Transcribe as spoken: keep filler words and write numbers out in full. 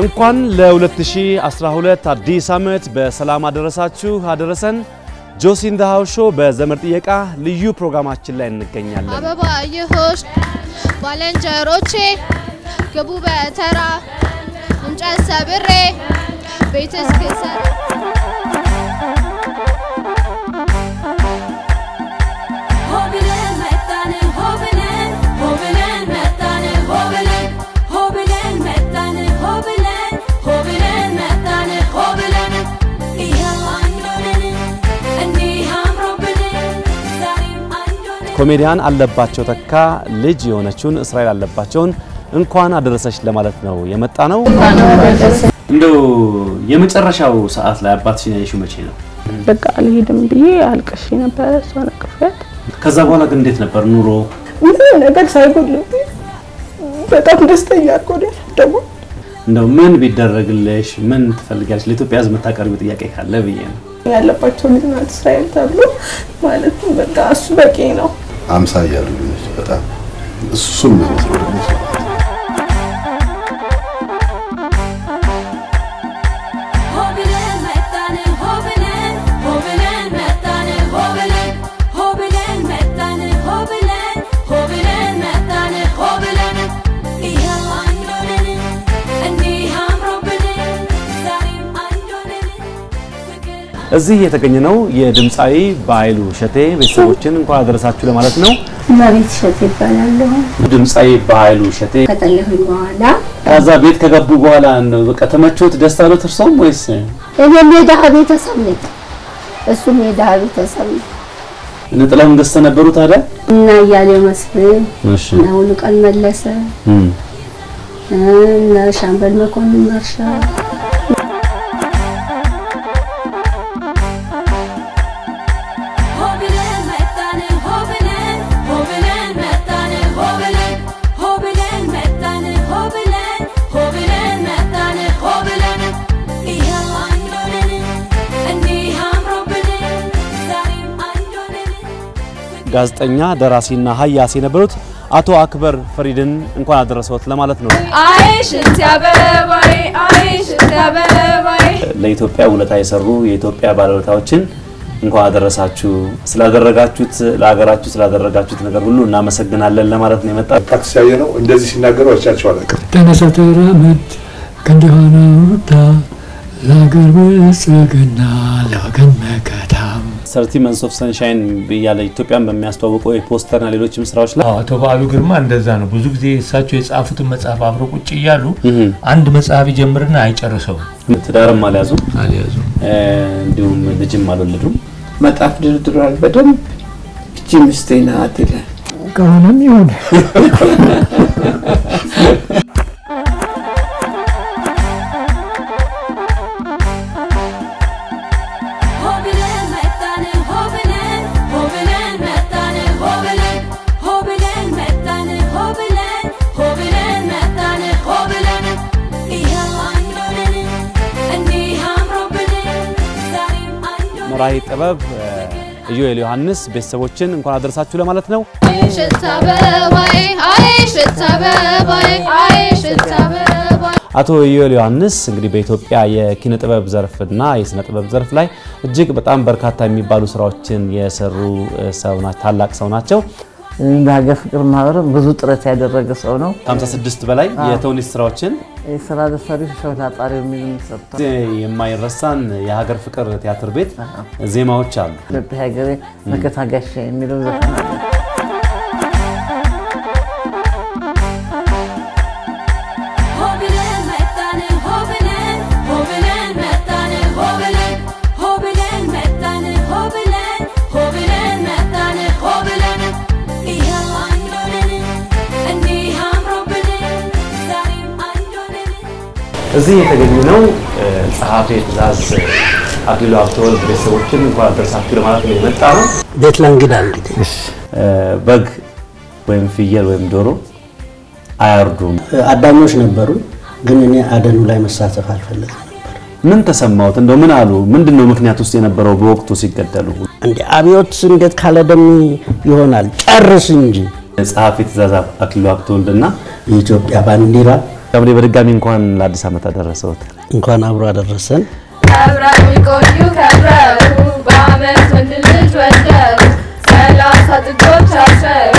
እንኳን ለ2012 አዲስ ዓመት በሰላም አደረሳችሁ አደረሰን ጆሲ ኢን ዘ ሃውስ ሾው በዘመድ ጥየቃ ልዩ ፕሮግራማችን ላይ እንገኛለን አበባ ይሆሽ ባለንጀሮቼ ግቡ በተራ እንጨት ሰብሬ ቤት እስክሰራ ኮሜዲያን አለባቸው ተካ ልጅ የሆነችውን እስራኤል አለባቸውን እንኳን አደረሰሽ ለማለት ነው የመጣ ነው እንደው የመጨረሻው ሰዓት ላይ አባትሽን ያይሽው መቼ ነው በቃ አልሄድም ብዬ አልቀሽ ነበር እሷን አቅፈት ከዛ በኋላ ግን እንዴት ነበር ኑሮ ምን ነገር ሳይጎልብኝ በጣም ደስተኛ አቆደ ደግሞ እንደው ምን ቢደረግልሽ ምን ትፈልጊያለሽ ለኢትዮጵያ ሕዝብ መታቀርብ ጥያቄ ካለ ብዬ ነው ያለባቸው ልጅ ናት እስራኤል ተብሎ ማለት በቃ እሱ በቂ ነው አምሳ ያሉ ልጅ በጣም እሱም ነው እዚህ የተገኘነው የድምጻዊ ባይሉ ሸቴ ቤተሰቦችን እንኳን አደረሳችሁ ለማለት ነው ማሪት ሸቴ ይባላል ድምጻዊ ባይሉ ሸቴ ከተለሁኝ በኋላ ከዛ ቤት ከገቡ በኋላ ነው በቃ ተመቾት ደስ አለው ተርሶም ወይስ እኔ የደሃ ቤተሰብ ነኝ እሱም የደሃ ቤተሰብ ነው ነጥላውን ገዝተ ነበሩ ታዲያ እና ያለ መስፍን እሺ ነው ልቀል መለሰ እም እና ሻምበል መኮንን ማርሻ ጋዜጠኛ ደራሲና ሀያሲ የነበሩት አቶ አክበር ፈሪድን እንኳን አደረሰዎት ለማለት ነው አይሽ እንታበባይ አይሽ እንታበባይ ለኢትዮጵያ ውለታ የሰሩ የኢትዮጵያ ባለውለታዎችን እንኳን አደረሳችሁ ስላደረጋችሁት ለሀገራችሁ ስላደረጋችሁት ነገር ሁሉ እናመሰግናለን ለማለት ነው የመጣው ታክሲ ያየነው እንደዚህ ሲናገሩ አቻቸው አለቀ ተነስተራመት ከንዲሆነ ወጣ ለሀገር ብልጽግና ለወገን መከታም ሰርቲ መንስ ኦፍ ሰንሻይን በያለ ኢትዮጵያን በሚያስተዋውቀው የፖስተርና ሌሎችም ስራዎች ላይ አቶ ባሉ ግርማ እንደዛ ነው ብዙ ጊዜ እሳቸው የጻፉትን መጽሐፍ አብሮ ቁጭ ይያሉ አንድ መጽሐፍ ይጀምርና አይጨርሰው ትዳርም አልያዙ አልያዙ እንዲሁም ልጅም አልወለዱም መጣፍ ድርድሯል በደንብ እቺ ምስቴና አትለ ከሆነም ይሁን ራይ ጥበብ ኢዮኤል ዮሐንስ ቤተሰቦችን እንኳን አደረሳችሁ ለማለት ነው አይሽ እንታበባይ አይሽ እንታበባይ አይሽ እንታበባይ አቶ ኢዮኤል ዮሐንስ እንግዲህ በኢትዮጵያ የኪነ ጥበብ ዘርፍና የስነ ጥበብ ዘርፍ ላይ እጅግ በጣም በርካታ የሚባሉ ስራዎችን የሰሩ ሰው ናቸው ታላቅ ሰው ናቸው በሀገር ፍቅር ማህበር ብዙ ጥረት ያደረገ ሰው ነው ሃምሳ ስድስት በላይ የተውኔት ስራዎችን የሥራ ደፋሪ ሸውላ ጣሪው የሚሉን ሰርቷል የማይረሳን የሀገር ፍቅር ቲያትር ቤት ዜማዎች አሉ በሀገሬ መከታጋሽ የሚለው ዘፈን አለ እዚህ የተገኘነው ጸሐፊ ትእዛዝ አክሊሉ ሀብተወልድ ቤተሰቦችን እንኳን አደረሳችሁ ለማለት ነው የመጣ ነው ቤት ለእንግዳ እንግዲህ በግ ወይም ፍየል ወይም ዶሮ አያርዱም አዳኞች ነበሩ ግን እኔ አደኑ ላይ መሳተፍ አልፈልግም ነበር ምን ተሰማውት እንደው ምን አሉ ምንድነው ምክንያት ውስጥ የነበረው በወቅቱ ሲገደሉ እንዴ አብዮት እንዴት ካለደም ይሆናል ጨርስ እንጂ ጸሐፊ ትእዛዝ አክሊሉ ሀብተወልድና የኢትዮጵያ ባንዲራ ዳምሌ በድጋሚ እንኳን ለአዲስ ዓመት አደረሰዎት። እንኳን አብሮ አደረሰን። ከብረው ይቆዩ ከብረው በዓመት ወንድ ልጅ ወልደው ሰላሳ ጥጆች አስረው